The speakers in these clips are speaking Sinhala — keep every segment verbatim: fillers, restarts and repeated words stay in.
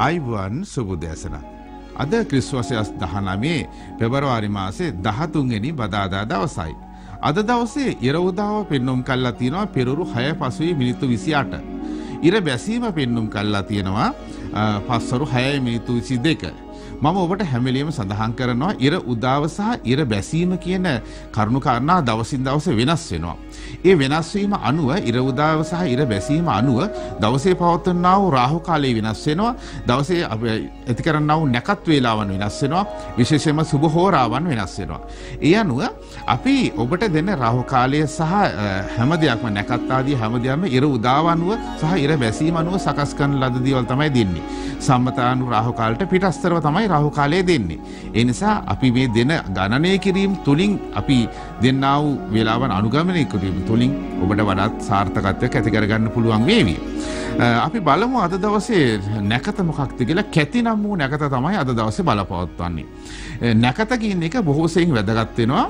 ආයුබෝවන් සුබෝදෑසන. අද ක්‍රිස්තුමස් දහනවය පෙබරවාරි මාසේ දහතුන් වෙනි බදාදා දවසයි. අද දවසේ ඉර උදාව පෙන්눔 කළා තියෙනවා පෙරවරු හය පසුවේ මිනිත්තු විසිඅට. ඉර බැසීම පෙන්눔 කළා තියෙනවා පස්වරු හය මිනිත්තු විසිදෙක. මම ඔබට හැම වෙලෙම සඳහන් කරනවා ඉර උදාව සහ ඉර බැසීම කියන කරුණු කාරණා දවසින් දවස වෙනස් වෙනවා. ඒ වෙනස් වීම අනුව ඉර උදාව සහ ඉර බැසීම අනුව දවසේ පවත්වනා වූ රාහු කාලය වෙනස් වෙනවා. දවසේ ඇති කරන්නා වූ නැකත් වේලාවන් වෙනස් වෙනවා. විශේෂයෙන්ම සුබ හෝරාවන් වෙනස් වෙනවා. ඒ අනුව අපි ඔබට දෙන රාහු කාලය සහ හැම දෙයක්ම නැකත් ආදී හැම දෙයක්ම ඉර උදාව අනුව සහ ඉර බැසීම අනුව සකස් කරන ලද දේවල් තමයි දෙන්නේ. සම්මතානු රාහු කාලයට පිටස්තරව තමයි රාහු කාලය දෙන්නේ. ඒ නිසා අපි මේ දෙන ගණනය කිරීම තුලින් අපි දෙන්නා වූ වේලාවන් අනුගමනය කිරීම තුලින් ඔබට වඩාත් සාර්ථකත්වයක් ඇති කරගන්න පුළුවන් වේවි. අපි බලමු අද දවසේ නැකත මොකක්ද කියලා. කැති නම් වූ නැකත තමයි අද දවසේ බලපවත්වන්නේ. නැකත කියන එක බොහෝ සෙයින් වැදගත් වෙනවා.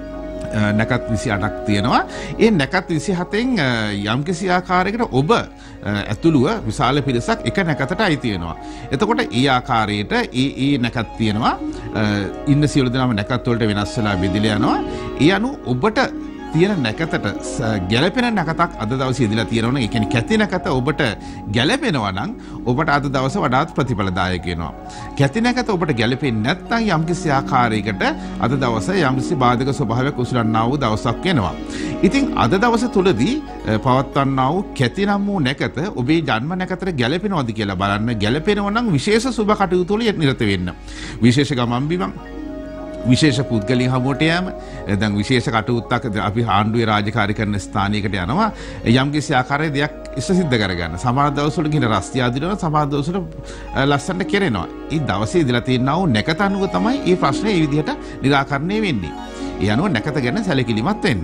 නැකත් විසිඅටක් තියෙනවා. ඒ නැකත් විසිහතෙන් යම්කිසි ආකාරයකට ඔබ ඇතුළුව විශාල පිරිසක් එක නැකතට අයිති වෙනවා. එතකොට ඒ ආකාරයට ඒ ඒ නැකත් තියෙනවා. ඉන්න සියලු දෙනාම නැකත් වලට වෙනස් වෙලා බෙදලා යනවා. ඒ අනුව ඔබට තියෙන නැකතට ගැළපෙන නැකතක් අද දවසේ ඉදලා තියෙනවා. ඒ කියන්නේ කැති නැකත ඔබට ගැළපෙනවා නම් ඔබට අද දවසේ වඩාත් ප්‍රතිඵලදායක වෙනවා. කැති නැකත ඔබට ගැළපෙන්නේ නැත්නම් යම්කිසි ආකාරයකට අද දවසේ යම්කිසි බාධක ස්වභාවයක් උසුලන්නා වූ දවසක් වෙනවා. ඉතින් අද දවස තුලදී පවත්වන්නා වූ කැති නම් වූ නැකත ඔබේ ජන්ම නැකතට ගැළපෙනවද කියලා බලන්න. ගැළපෙනවා නම් විශේෂ සුබ කටයුතු වල නිරත වෙන්න. විශේෂ ගමන් බිමන් විශේෂ පුද්ගලයන් හමුවට යෑම, දැන් විශේෂ කටයුත්තක් අපි ආණ්ඩුවේ රාජකාරී කරන ස්ථානයකට යනවා යම්කිසි ආකාරයේ දෙයක් ඉෂ්ට සිද්ධ කරගන්න. සමහර දවස්වල ගිහින් රස්තිය ආදිනවා, සමහර දවස්වල ලස්සනට කෙරෙනවා. ඒ දවසේ ඉඳලා තියෙනා වූ නැකත අනුව තමයි මේ ප්‍රශ්නේ මේ විදිහට निराකරණය වෙන්නේ. ඒ අනුව නැකත ගැන සැලකිලිමත් වෙන්න.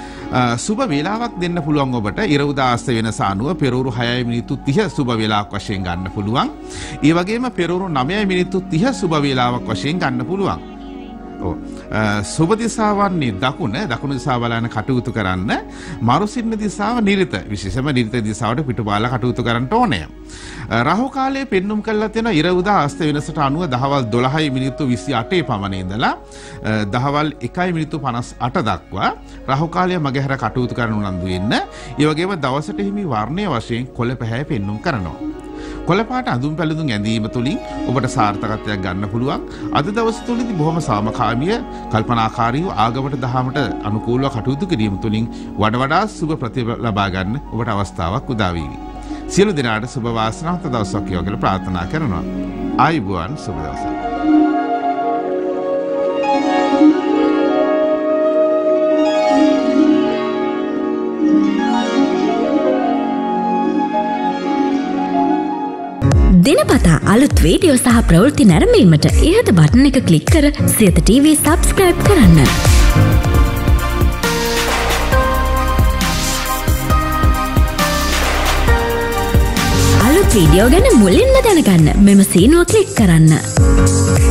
සුබ වේලාවක් දෙන්න පුළුවන් ඔබට. ඉර උදාස්ත වෙනස අනුව පෙරවරු හයයි මිනිත්තු තිහ සුබ වේලාවක් වශයෙන් ගන්න පුළුවන්. ඒ වගේම පෙරවරු නවයයි මිනිත්තු තිහ සුබ වේලාවක් වශයෙන් ගන්න පුළුවන්. සුබ දිසාවන්නේ දකුණ දකුණු දිසාව බලන කටයුතු කරන්න. මරුසින්න දිසාව නිරිත, විශේෂම නිරිත දිසාවට පිටුබාලා කටයුතු කරන්න ඕනේ. රාහු කාලයේ පෙන්눔 කළා තියෙනවා ඉර උදා අස්ත වෙනසට අනුව දහවල් දොළහයි මිනිත්තු විසිඅටේ පමණ ඉඳලා දහවල් එකයි මිනිත්තු පනස් අට දක්වා රාහු කාලය මගහැර කටයුතු කරන උනන්දු වෙන්න. ඒ වගේම දවසට හිමි වර්ණය වශයෙන් කොළ පැහැ පෙන්눔 කරනවා. කොළපාට අඳුම් පැළඳුම් ඇඳීම තුළින් ඔබට සාර්ථකත්වයක් ගන්න පුළුවන්. අද දවස් තුලදී බොහොම සාමකාමීව කල්පනාකාරීව ආගමට දහමට අනුකූලව කටයුතු කිරීම තුළින් වඩ වඩා සුබ ප්‍රතිඵල ලබා ගන්න ඔබට අවස්ථාවක් උදා වේවි. සියලු දෙනාට සුබ වාසනාවන්ත දවසක් වේවා කියලා ප්‍රාර්ථනා කරනවා. ආයුබෝවන් සුබ දවසක්. දිනපතා අලුත් වීඩියෝ සහ ප්‍රවෘත්ති නැරඹීමට ඉහත බටන් එක ක්ලික් කර සියත ටීවී සබ්ස්ක්‍රයිබ් කරන්න. අලුත් වීඩියෝ ගැන මුලින්ම දැනගන්න මෙම සීනුව ක්ලික් කරන්න.